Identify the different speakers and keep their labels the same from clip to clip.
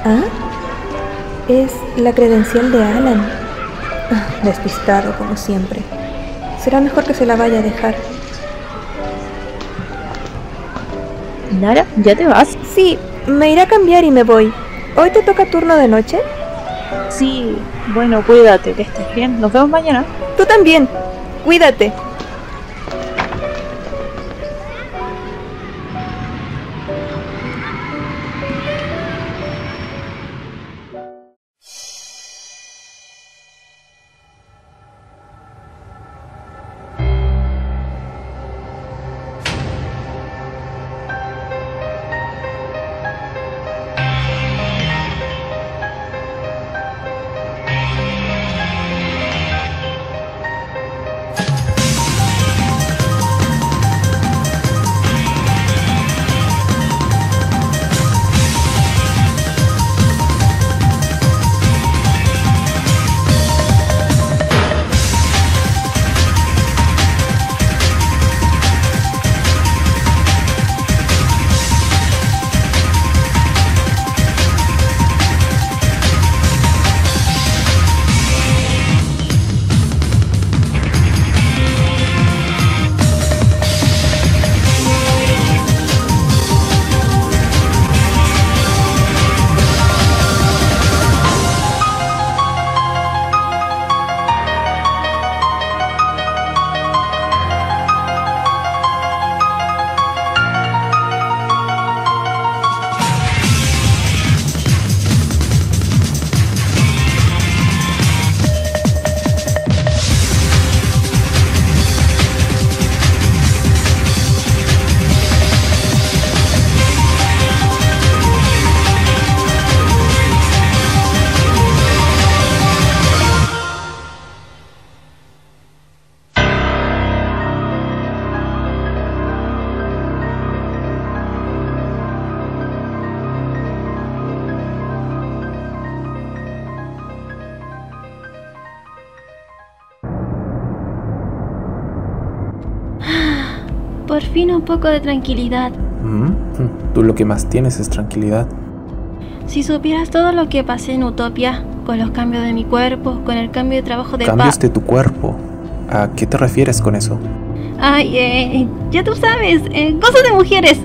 Speaker 1: ¿Ah? Es la credencial de Alan. Despistado, como siempre. Será mejor que se la vaya a dejar.
Speaker 2: Nara, ¿ya te vas?
Speaker 1: Sí, me iré a cambiar y me voy. ¿Hoy te toca turno de noche?
Speaker 2: Sí, bueno, cuídate, que estés bien. Nos vemos mañana.
Speaker 1: Tú también. Cuídate.
Speaker 3: Por fin un poco de tranquilidad.
Speaker 4: Tú lo que más tienes es tranquilidad.
Speaker 3: Si supieras todo lo que pasé en Utopia, con los cambios de mi cuerpo, con el cambio de trabajo de
Speaker 4: ¿Cambios de tu cuerpo? ¿A qué te refieres con eso?
Speaker 3: Ay, ya tú sabes, cosas de mujeres.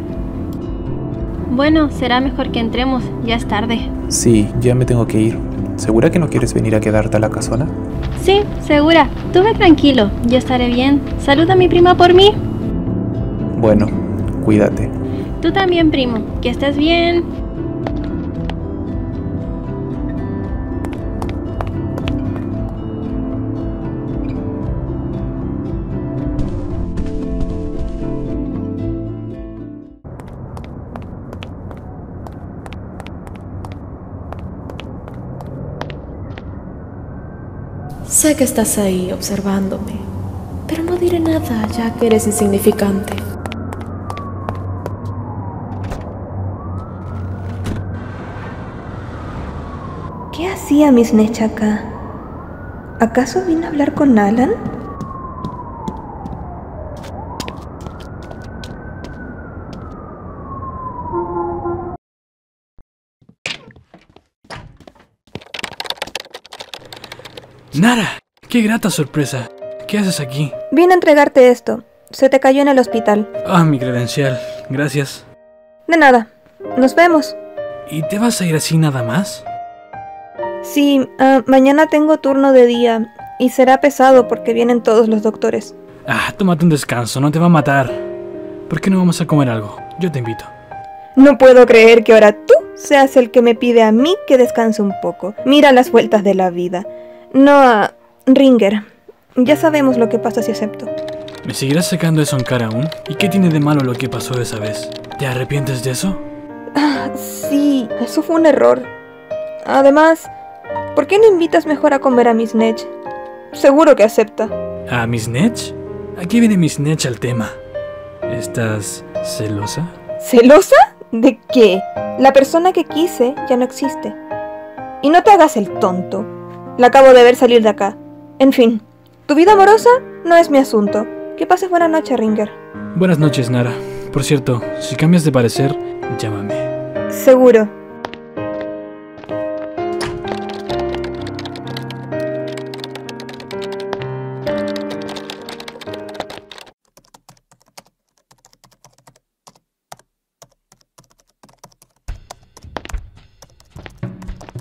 Speaker 3: Bueno, será mejor que entremos, ya es tarde.
Speaker 4: Sí, ya me tengo que ir. ¿Segura que no quieres venir a quedarte a la casona?
Speaker 3: Sí, segura. Tú ve tranquilo, yo estaré bien. Saluda a mi prima por mí.
Speaker 4: Bueno, cuídate.
Speaker 3: Tú también, primo, que estés bien.
Speaker 5: Sé que estás ahí observándome, pero no diré nada ya que eres insignificante.
Speaker 1: ¿Qué hacía Miss Netch acá? ¿Acaso vino a hablar con Alan?
Speaker 6: Nara, qué grata sorpresa. ¿Qué haces aquí?
Speaker 1: Vine a entregarte esto. Se te cayó en el hospital.
Speaker 6: Ah, mi credencial. Gracias.
Speaker 1: De nada. Nos vemos.
Speaker 6: ¿Y te vas a ir así nada más?
Speaker 1: Sí, mañana tengo turno de día y será pesado porque vienen todos los doctores.
Speaker 6: Ah, tómate un descanso, no te va a matar. ¿Por qué no vamos a comer algo? Yo te invito.
Speaker 1: No puedo creer que ahora tú seas el que me pide a mí que descanse un poco. Mira las vueltas de la vida. No, Ringer. Ya sabemos lo que pasa si acepto.
Speaker 6: ¿Me seguirás sacando eso en cara aún? ¿Y qué tiene de malo lo que pasó esa vez? ¿Te arrepientes de eso?
Speaker 1: Sí, eso fue un error. Además, ¿por qué no invitas mejor a comer a Miss Netch? Seguro que acepta.
Speaker 6: ¿A Miss Netch? ¿A qué viene Miss Netch al tema? ¿Estás celosa?
Speaker 1: ¿Celosa? ¿De qué? La persona que quise ya no existe. Y no te hagas el tonto. La acabo de ver salir de acá. En fin, tu vida amorosa no es mi asunto. Que pases buena noche, Ringer.
Speaker 6: Buenas noches, Nara. Por cierto, si cambias de parecer, llámame.
Speaker 1: Seguro.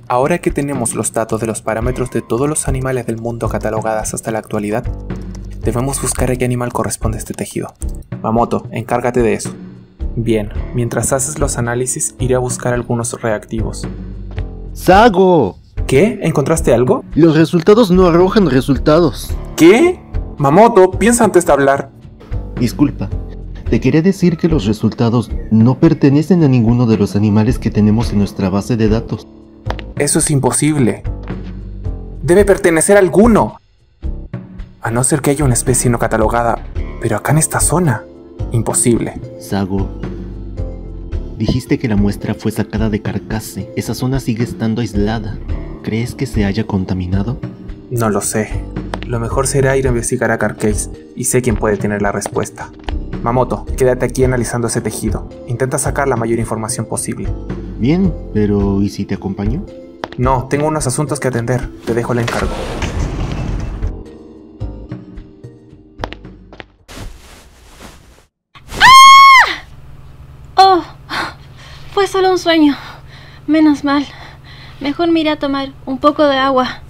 Speaker 4: Ahora que tenemos los datos de los parámetros de todos los animales del mundo catalogadas hasta la actualidad, debemos buscar a qué animal corresponde este tejido. Mamoto, encárgate de eso. Bien, mientras haces los análisis, iré a buscar algunos reactivos.
Speaker 7: ¡Sago!
Speaker 4: ¿Qué? ¿Encontraste algo?
Speaker 7: Los resultados no arrojan resultados.
Speaker 4: ¿Qué? Mamoto, piensa antes de hablar.
Speaker 7: Disculpa, te quería decir que los resultados no pertenecen a ninguno de los animales que tenemos en nuestra base de datos.
Speaker 4: Eso es imposible. Debe pertenecer a alguno. A no ser que haya una especie no catalogada, pero acá en esta zona, imposible.
Speaker 7: Sago, dijiste que la muestra fue sacada de Carcasse. Esa zona sigue estando aislada. ¿Crees que se haya contaminado?
Speaker 4: No lo sé. Lo mejor será ir a investigar a Carcasse y sé quién puede tener la respuesta. Mamoto, quédate aquí analizando ese tejido. Intenta sacar la mayor información posible.
Speaker 7: Bien, pero ¿y si te acompaño?
Speaker 4: No, tengo unos asuntos que atender. Te dejo el encargo.
Speaker 3: ¡Oh! Fue solo un sueño. Menos mal. Mejor me iré a tomar un poco de agua.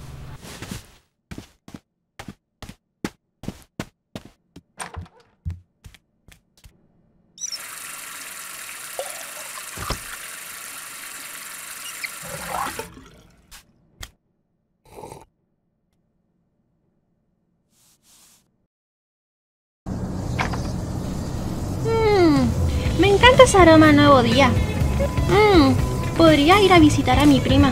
Speaker 3: Me encanta ese aroma nuevo día. Podría ir a visitar a mi prima.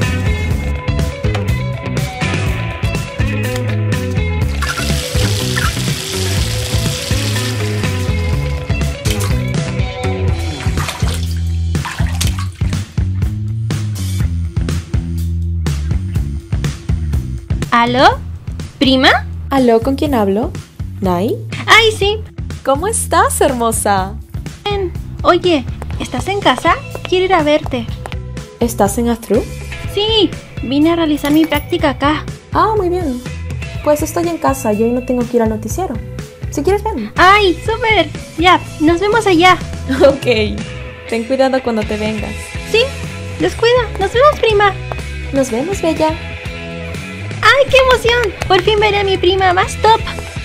Speaker 3: ¿Aló? ¿Prima?
Speaker 5: ¿Aló? ¿Con quién hablo? ¿Nai?
Speaker 3: ¡Ay, sí!
Speaker 5: ¿Cómo estás, hermosa?
Speaker 3: Bien. Oye, ¿estás en casa? Quiero ir a verte.
Speaker 5: ¿Estás en Athru?
Speaker 3: Sí, vine a realizar mi práctica acá.
Speaker 5: Ah, muy bien. Pues estoy en casa y hoy no tengo que ir al noticiero. Si quieres, ven.
Speaker 3: ¡Ay, súper! Ya, nos vemos allá.
Speaker 5: Ok. Ten cuidado cuando te vengas.
Speaker 3: Sí, descuida. Nos vemos, prima.
Speaker 5: Nos vemos, bella.
Speaker 3: ¡Ay, qué emoción! Por fin veré a mi prima más top.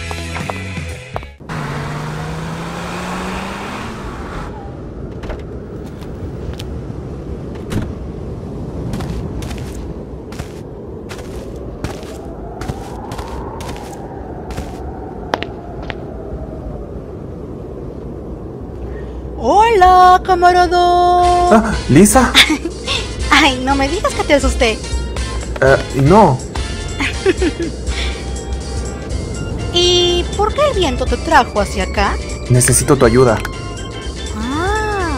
Speaker 8: ¡Hola, camarada!
Speaker 4: Ah, ¿Lisa?
Speaker 8: Ay, no me digas que te asusté.
Speaker 4: No.
Speaker 8: ¿Y por qué el viento te trajo hacia acá?
Speaker 4: Necesito tu ayuda.
Speaker 8: Ah.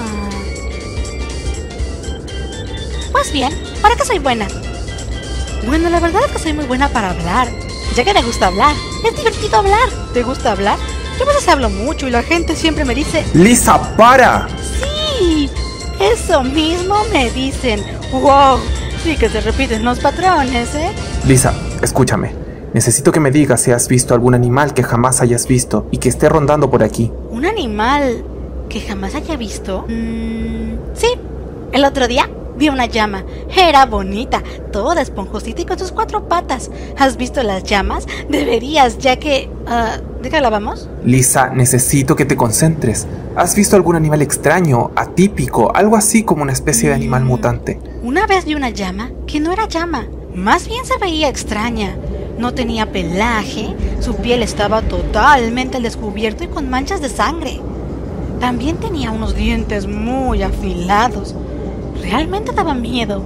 Speaker 8: Pues bien, ¿para qué soy buena? Bueno, la verdad es que soy muy buena para hablar, ya que me gusta hablar. Es divertido hablar. ¿Te gusta hablar? Yo a veces hablo mucho y la gente siempre me dice...
Speaker 4: ¡Lisa, para!
Speaker 8: Sí, eso mismo me dicen. ¡Wow! Sí que se repiten los patrones, ¿eh?
Speaker 4: Lisa, escúchame. Necesito que me digas si has visto algún animal que jamás hayas visto y que esté rondando por aquí.
Speaker 8: ¿Un animal que jamás haya visto? Sí, el otro día vi una llama. Era bonita, toda esponjosita y con sus 4 patas. ¿Has visto las llamas? Deberías, ya que... ¿de qué hablábamos?
Speaker 4: Lisa, necesito que te concentres. ¿Has visto algún animal extraño, atípico, algo así como una especie de animal mutante?
Speaker 8: Una vez vi una llama que no era llama, más bien se veía extraña. No tenía pelaje, su piel estaba totalmente al descubierto y con manchas de sangre. También tenía unos dientes muy afilados. Realmente daba miedo.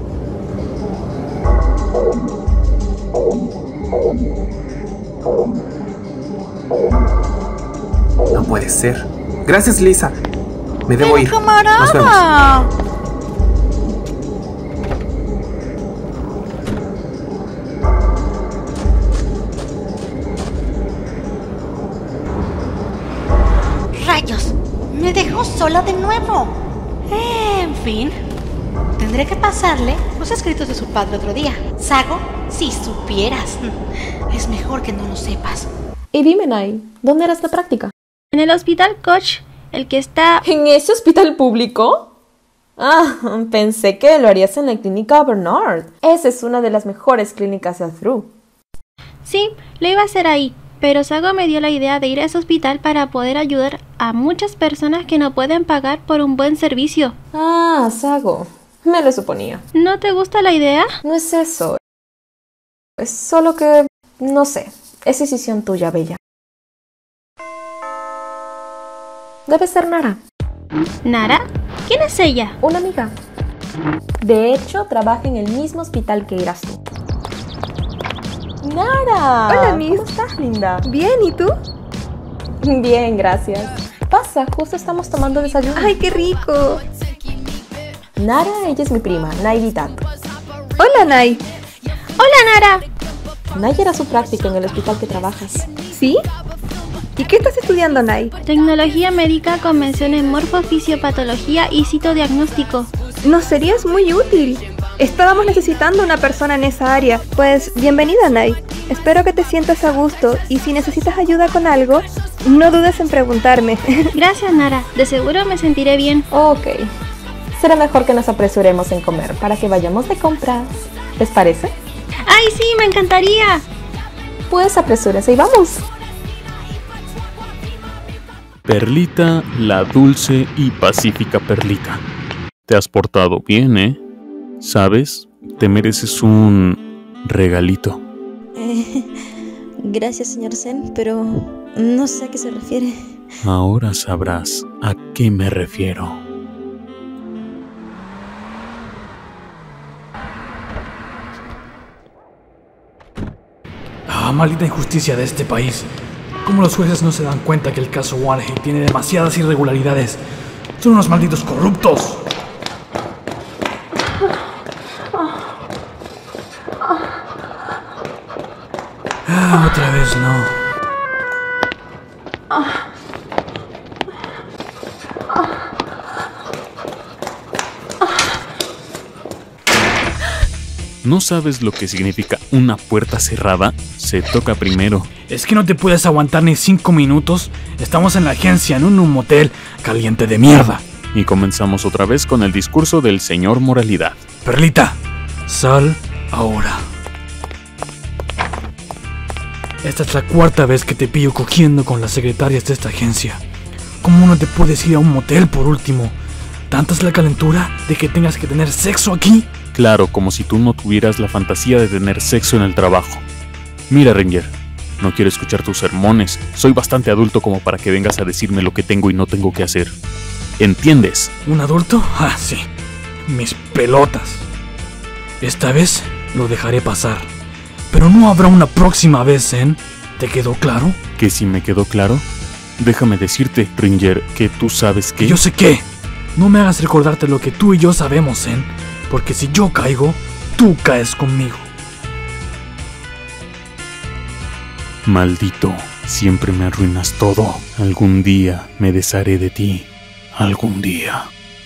Speaker 4: No puede ser. Gracias, Lisa. Me debo ir.
Speaker 8: ¡Camarada!
Speaker 4: Nos vemos.
Speaker 8: ¡Rayos! Me dejó sola de nuevo. En fin, tendré que pasarle los escritos de su padre otro día. Sago, si supieras. Es mejor que no lo sepas.
Speaker 5: Y dime, Nai, ¿dónde era esta práctica?
Speaker 3: En el hospital Koch, el que está...
Speaker 5: ¿En ese hospital público? Ah, pensé que lo harías en la clínica Bernard. Esa es una de las mejores clínicas de Athru.
Speaker 3: Sí, lo iba a hacer ahí, pero Sago me dio la idea de ir a ese hospital para poder ayudar a muchas personas que no pueden pagar por un buen servicio.
Speaker 5: Ah, Sago. Me lo suponía.
Speaker 3: ¿No te gusta la idea?
Speaker 5: No es eso. Es solo que... no sé. Es decisión tuya, Bella. Debe ser Nara.
Speaker 3: ¿Nara? ¿Quién es ella?
Speaker 5: Una amiga. De hecho, trabaja en el mismo hospital que irás tú. ¡Nara!
Speaker 1: Hola, Miss.
Speaker 5: ¿Cómo estás, linda?
Speaker 1: Bien, ¿y tú?
Speaker 5: Bien, gracias. Pasa, justo estamos tomando desayuno.
Speaker 1: ¡Ay, qué rico!
Speaker 5: Nara, ella es mi prima, Nay Vitat.
Speaker 1: Hola, Nay.
Speaker 3: ¡Hola, Nara!
Speaker 5: Nay era su práctica en el hospital que trabajas.
Speaker 1: ¿Sí? ¿Y qué estás estudiando, Nay?
Speaker 3: Tecnología médica con mención en morfofisiopatología y citodiagnóstico.
Speaker 1: Nos serías muy útil. Estábamos necesitando una persona en esa área. Pues, bienvenida, Nay. Espero que te sientas a gusto y si necesitas ayuda con algo, no dudes en preguntarme.
Speaker 3: Gracias, Nara. De seguro me sentiré bien.
Speaker 5: Ok. Será mejor que nos apresuremos en comer para que vayamos de compras. ¿Les parece?
Speaker 3: ¡Ay, sí! ¡Me encantaría!
Speaker 5: Pues apresúrense y vamos.
Speaker 9: Perlita, la dulce y pacífica Perlita. Te has portado bien, ¿eh? ¿Sabes? Te mereces un regalito.
Speaker 10: Gracias, señor Zen, pero no sé a qué se refiere.
Speaker 9: Ahora sabrás a qué me refiero.
Speaker 6: Ah, maldita injusticia de este país. ¿Cómo los jueces no se dan cuenta que el caso Wanhei tiene demasiadas irregularidades? Son unos malditos corruptos. Ah, otra vez no.
Speaker 9: ¿No sabes lo que significa una puerta cerrada? Se toca primero.
Speaker 6: ¿Es que no te puedes aguantar ni 5 minutos? Estamos en la agencia, no en un motel caliente de mierda.
Speaker 9: Y comenzamos otra vez con el discurso del señor Moralidad.
Speaker 6: Perlita, sal ahora. Esta es la 4ª vez que te pillo cogiendo con las secretarias de esta agencia. ¿Cómo no te puedes ir a un motel por último? ¿Tanta es la calentura de que tengas que tener sexo aquí?
Speaker 9: Claro, como si tú no tuvieras la fantasía de tener sexo en el trabajo. Mira, Ranger, no quiero escuchar tus sermones. Soy bastante adulto como para que vengas a decirme lo que tengo y no tengo que hacer. ¿Entiendes?
Speaker 6: ¿Un adulto? Ah, sí. Mis pelotas. Esta vez lo dejaré pasar. Pero no habrá una próxima vez, Zen. ¿Te quedó claro?
Speaker 9: ¿Que si me quedó claro? Déjame decirte, Ranger, que tú sabes que...
Speaker 6: Yo sé qué. No me hagas recordarte lo que tú y yo sabemos, Zen. Porque si yo caigo, tú caes conmigo.
Speaker 9: Maldito, siempre me arruinas todo. Algún día me desharé de ti. Algún día.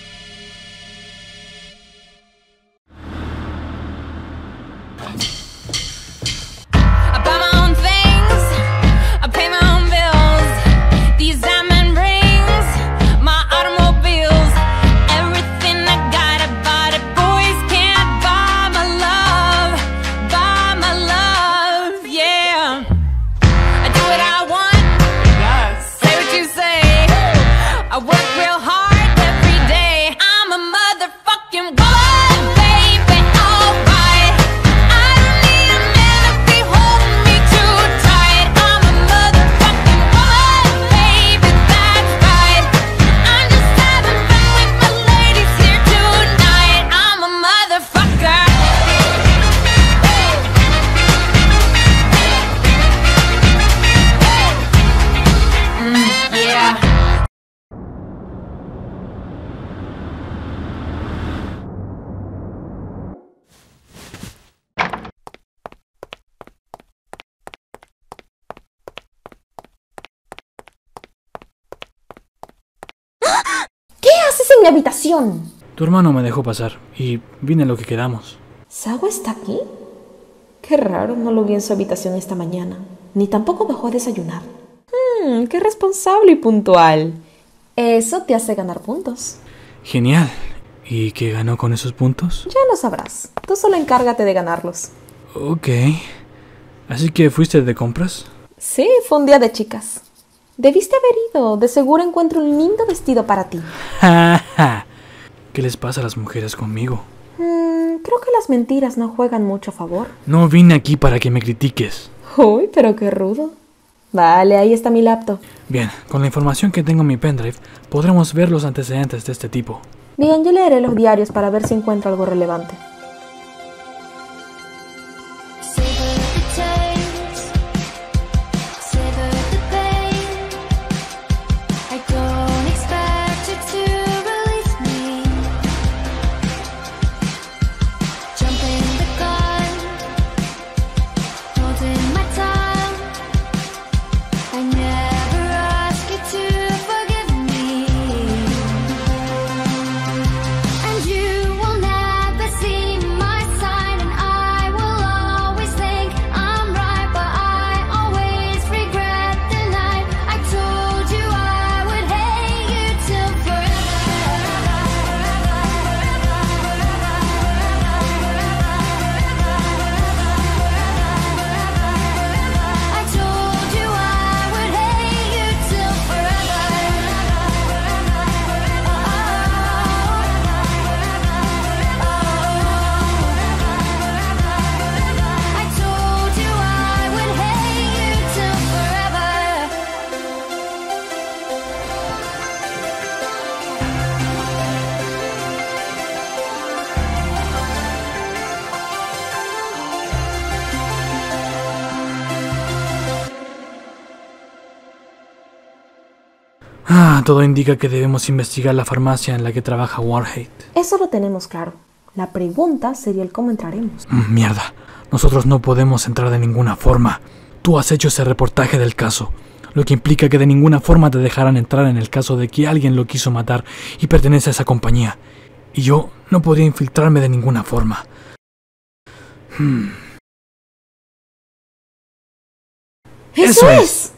Speaker 5: En mi habitación.
Speaker 6: Tu hermano me dejó pasar y vine a lo que quedamos.
Speaker 5: ¿Sago está aquí? Qué raro, no lo vi en su habitación esta mañana. Ni tampoco bajó a desayunar. Qué responsable y puntual. Eso te hace ganar puntos.
Speaker 6: Genial. ¿Y qué ganó con esos puntos?
Speaker 5: Ya lo sabrás. Tú solo encárgate de ganarlos.
Speaker 6: Ok. ¿Así que fuiste de compras?
Speaker 5: Sí, fue un día de chicas. Debiste haber ido. De seguro encuentro un lindo vestido para ti.
Speaker 6: ¿Qué les pasa a las mujeres conmigo?
Speaker 5: Creo que las mentiras no juegan mucho a favor.
Speaker 6: No vine aquí para que me critiques.
Speaker 5: Uy, pero qué rudo. Vale, ahí está mi laptop.
Speaker 6: Bien, con la información que tengo en mi pendrive, podremos ver los antecedentes de este tipo.
Speaker 5: Bien, yo leeré los diarios para ver si encuentro algo relevante.
Speaker 6: Todo indica que debemos investigar la farmacia en la que trabaja Warhate.
Speaker 5: Eso lo tenemos claro. La pregunta sería el cómo entraremos.
Speaker 6: Mierda. Nosotros no podemos entrar de ninguna forma. Tú has hecho ese reportaje del caso, lo que implica que de ninguna forma te dejarán entrar en el caso de que alguien lo quiso matar y pertenece a esa compañía. Y yo no podía infiltrarme de ninguna forma.
Speaker 5: ¡Eso es!